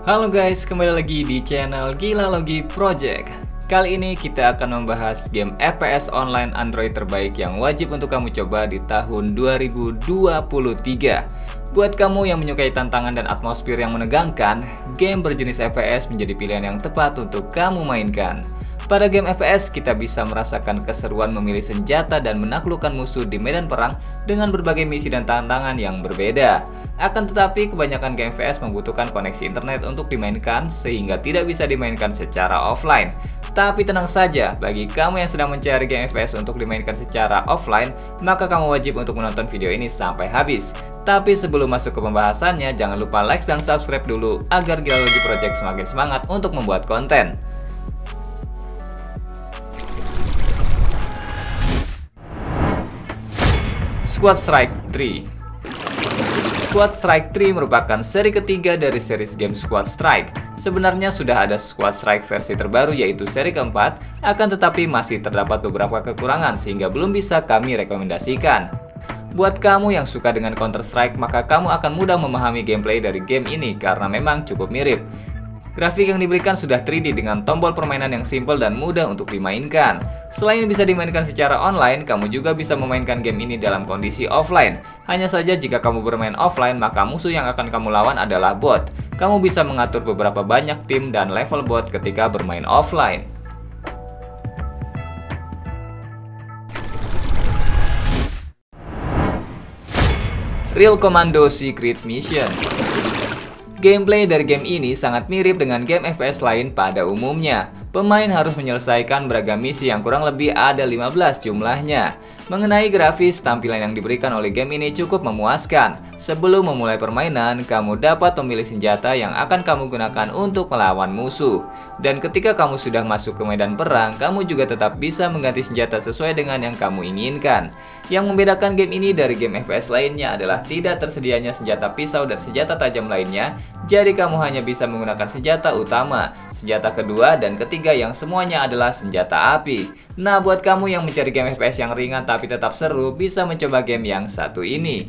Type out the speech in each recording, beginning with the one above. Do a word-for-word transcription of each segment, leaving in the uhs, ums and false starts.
Halo guys, kembali lagi di channel Gila Logi Project. Kali ini kita akan membahas game F P S online Android terbaik yang wajib untuk kamu coba di tahun dua ribu dua puluh tiga. Buat kamu yang menyukai tantangan dan atmosfer yang menegangkan, game berjenis F P S menjadi pilihan yang tepat untuk kamu mainkan. Pada game F P S, kita bisa merasakan keseruan memilih senjata dan menaklukkan musuh di medan perang dengan berbagai misi dan tantangan yang berbeda. Akan tetapi, kebanyakan game F P S membutuhkan koneksi internet untuk dimainkan sehingga tidak bisa dimainkan secara offline. Tapi tenang saja, bagi kamu yang sedang mencari game F P S untuk dimainkan secara offline, maka kamu wajib untuk menonton video ini sampai habis. Tapi sebelum masuk ke pembahasannya, jangan lupa like dan subscribe dulu agar Gila Logi Project semakin semangat untuk membuat konten. Squad Strike tiga. Squad Strike tiga merupakan seri ketiga dari series game Squad Strike. Sebenarnya sudah ada Squad Strike versi terbaru yaitu seri keempat, akan tetapi masih terdapat beberapa kekurangan sehingga belum bisa kami rekomendasikan. Buat kamu yang suka dengan Counter Strike, maka kamu akan mudah memahami gameplay dari game ini karena memang cukup mirip. Grafik yang diberikan sudah tiga D dengan tombol permainan yang simpel dan mudah untuk dimainkan. Selain bisa dimainkan secara online, kamu juga bisa memainkan game ini dalam kondisi offline. Hanya saja jika kamu bermain offline, maka musuh yang akan kamu lawan adalah bot. Kamu bisa mengatur beberapa banyak tim dan level bot ketika bermain offline. Real Commando Secret Mission. Gameplay dari game ini sangat mirip dengan game F P S lain pada umumnya. Pemain harus menyelesaikan beragam misi yang kurang lebih ada lima belas jumlahnya. Mengenai grafis, tampilan yang diberikan oleh game ini cukup memuaskan. Sebelum memulai permainan, kamu dapat memilih senjata yang akan kamu gunakan untuk melawan musuh. Dan ketika kamu sudah masuk ke medan perang, kamu juga tetap bisa mengganti senjata sesuai dengan yang kamu inginkan. Yang membedakan game ini dari game F P S lainnya adalah tidak tersedianya senjata pisau dan senjata tajam lainnya, jadi kamu hanya bisa menggunakan senjata utama, senjata kedua, dan ketiga yang semuanya adalah senjata api. Nah, buat kamu yang mencari game F P S yang ringan tapi tetap seru, bisa mencoba game yang satu ini.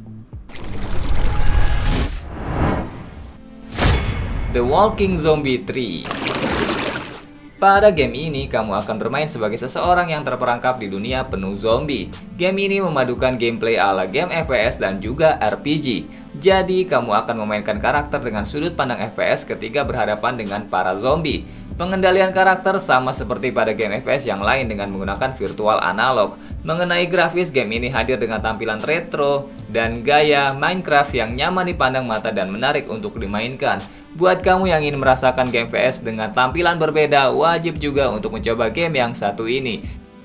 The Walking Zombie tiga. Pada game ini, kamu akan bermain sebagai seseorang yang terperangkap di dunia penuh zombie. Game ini memadukan gameplay ala game F P S dan juga R P G. Jadi, kamu akan memainkan karakter dengan sudut pandang F P S ketika berhadapan dengan para zombie. Pengendalian karakter sama seperti pada game F P S yang lain dengan menggunakan virtual analog. Mengenai grafis, game ini hadir dengan tampilan retro dan gaya Minecraft yang nyaman dipandang mata dan menarik untuk dimainkan. Buat kamu yang ingin merasakan game F P S dengan tampilan berbeda, wajib juga untuk mencoba game yang satu ini.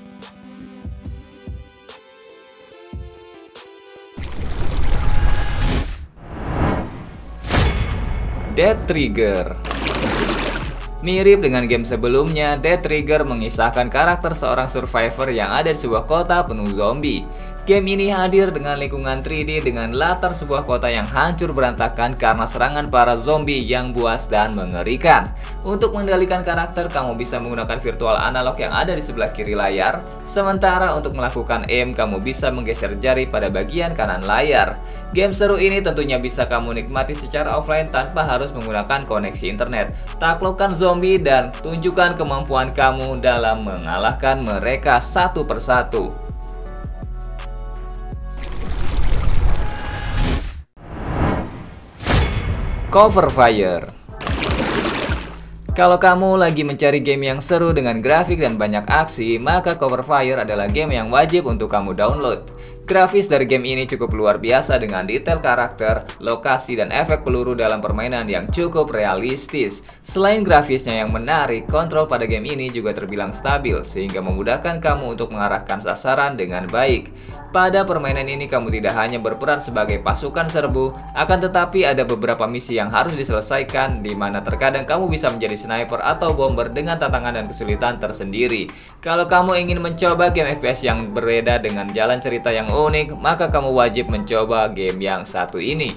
Dead Trigger. Mirip dengan game sebelumnya, Dead Trigger mengisahkan karakter seorang survivor yang ada di sebuah kota penuh zombie. Game ini hadir dengan lingkungan tiga D dengan latar sebuah kota yang hancur berantakan karena serangan para zombie yang buas dan mengerikan. Untuk mengendalikan karakter, kamu bisa menggunakan virtual analog yang ada di sebelah kiri layar. Sementara untuk melakukan aim, kamu bisa menggeser jari pada bagian kanan layar. Game seru ini tentunya bisa kamu nikmati secara offline tanpa harus menggunakan koneksi internet. Taklukkan zombie dan tunjukkan kemampuan kamu dalam mengalahkan mereka satu persatu. Cover Fire. Kalau kamu lagi mencari game yang seru dengan grafik dan banyak aksi, maka Cover Fire adalah game yang wajib untuk kamu download. Grafis dari game ini cukup luar biasa dengan detail karakter, lokasi, dan efek peluru dalam permainan yang cukup realistis. Selain grafisnya yang menarik, kontrol pada game ini juga terbilang stabil sehingga memudahkan kamu untuk mengarahkan sasaran dengan baik. Pada permainan ini kamu tidak hanya berperan sebagai pasukan serbu, akan tetapi ada beberapa misi yang harus diselesaikan di mana terkadang kamu bisa menjadi sniper atau bomber dengan tantangan dan kesulitan tersendiri. Kalau kamu ingin mencoba game F P S yang berbeda dengan jalan cerita yang unik, maka kamu wajib mencoba game yang satu ini.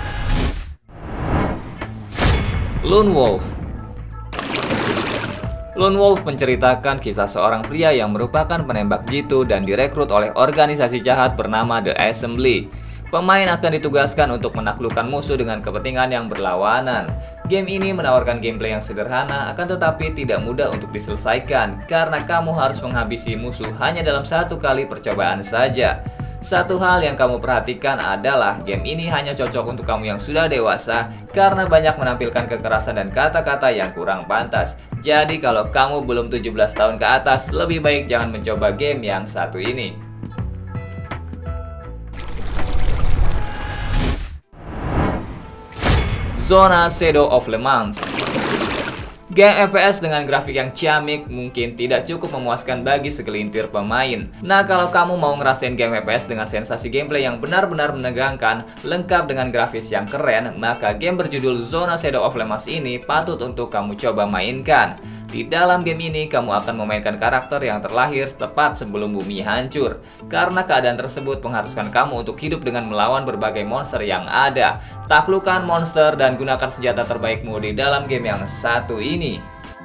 Lone Wolf. Lone Wolf menceritakan kisah seorang pria yang merupakan penembak jitu dan direkrut oleh organisasi jahat bernama The Assembly. Pemain akan ditugaskan untuk menaklukkan musuh dengan kepentingan yang berlawanan. Game ini menawarkan gameplay yang sederhana, akan tetapi tidak mudah untuk diselesaikan karena kamu harus menghabisi musuh hanya dalam satu kali percobaan saja. Satu hal yang kamu perhatikan adalah game ini hanya cocok untuk kamu yang sudah dewasa karena banyak menampilkan kekerasan dan kata-kata yang kurang pantas. Jadi kalau kamu belum tujuh belas tahun ke atas, lebih baik jangan mencoba game yang satu ini. Zona Shadow of Le Mans. Game F P S dengan grafik yang ciamik mungkin tidak cukup memuaskan bagi segelintir pemain. Nah, kalau kamu mau ngerasain game F P S dengan sensasi gameplay yang benar-benar menegangkan, lengkap dengan grafis yang keren, maka game berjudul Zona Shadow of Le Mans ini patut untuk kamu coba mainkan. Di dalam game ini, kamu akan memainkan karakter yang terlahir tepat sebelum bumi hancur. Karena keadaan tersebut mengharuskan kamu untuk hidup dengan melawan berbagai monster yang ada. Taklukkan monster dan gunakan senjata terbaikmu di dalam game yang satu ini.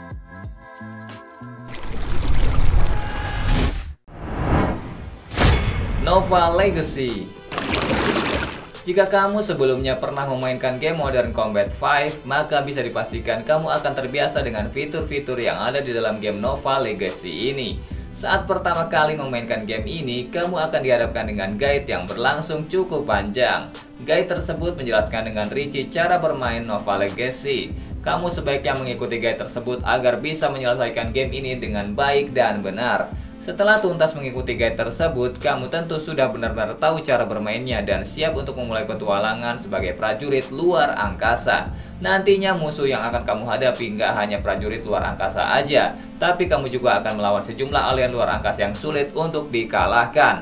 Nova Legacy. Jika kamu sebelumnya pernah memainkan game Modern Combat lima, maka bisa dipastikan kamu akan terbiasa dengan fitur-fitur yang ada di dalam game Nova Legacy ini. Saat pertama kali memainkan game ini, kamu akan dihadapkan dengan guide yang berlangsung cukup panjang. Guide tersebut menjelaskan dengan rinci cara bermain Nova Legacy. Kamu sebaiknya mengikuti guide tersebut agar bisa menyelesaikan game ini dengan baik dan benar. Setelah tuntas mengikuti guide tersebut, kamu tentu sudah benar-benar tahu cara bermainnya dan siap untuk memulai petualangan sebagai prajurit luar angkasa. Nantinya musuh yang akan kamu hadapi nggak hanya prajurit luar angkasa aja, tapi kamu juga akan melawan sejumlah alien luar angkasa yang sulit untuk dikalahkan.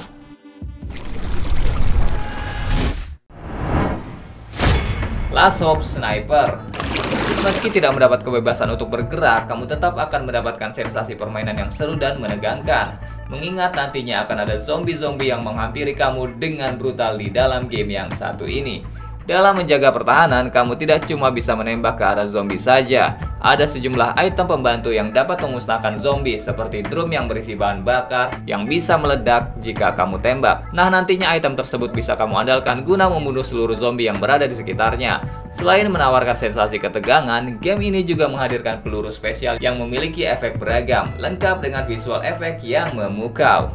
Last Hope Sniper. Meski tidak mendapat kebebasan untuk bergerak, kamu tetap akan mendapatkan sensasi permainan yang seru dan menegangkan. Mengingat nantinya akan ada zombie-zombie yang menghampiri kamu dengan brutal di dalam game yang satu ini. Dalam menjaga pertahanan, kamu tidak cuma bisa menembak ke arah zombie saja. Ada sejumlah item pembantu yang dapat memusnahkan zombie seperti drum yang berisi bahan bakar yang bisa meledak jika kamu tembak. Nah, nantinya item tersebut bisa kamu andalkan guna membunuh seluruh zombie yang berada di sekitarnya. Selain menawarkan sensasi ketegangan, game ini juga menghadirkan peluru spesial yang memiliki efek beragam, lengkap dengan visual efek yang memukau.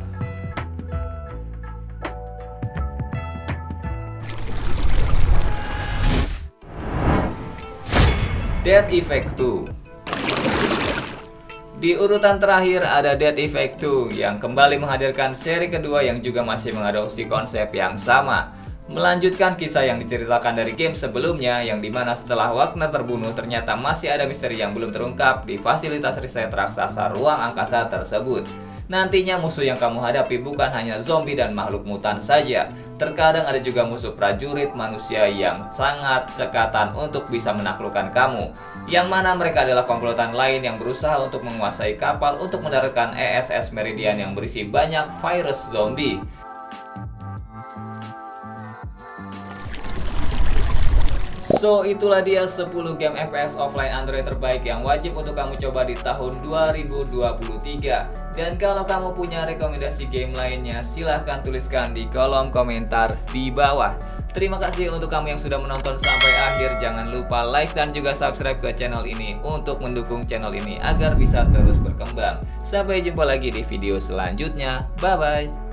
Dead Effect dua. Di urutan terakhir ada Dead Effect dua yang kembali menghadirkan seri kedua yang juga masih mengadopsi konsep yang sama. Melanjutkan kisah yang diceritakan dari game sebelumnya, yang dimana setelah Wagner terbunuh ternyata masih ada misteri yang belum terungkap di fasilitas riset raksasa ruang angkasa tersebut. Nantinya musuh yang kamu hadapi bukan hanya zombie dan makhluk mutan saja. Terkadang ada juga musuh prajurit manusia yang sangat cekatan untuk bisa menaklukkan kamu. Yang mana mereka adalah komplotan lain yang berusaha untuk menguasai kapal untuk mendaratkan E S S Meridian yang berisi banyak virus zombie. So, itulah dia sepuluh game F P S offline Android terbaik yang wajib untuk kamu coba di tahun dua ribu dua puluh tiga. Dan kalau kamu punya rekomendasi game lainnya, silahkan tuliskan di kolom komentar di bawah. Terima kasih untuk kamu yang sudah menonton sampai akhir. Jangan lupa like dan juga subscribe ke channel ini untuk mendukung channel ini agar bisa terus berkembang. Sampai jumpa lagi di video selanjutnya. Bye-bye.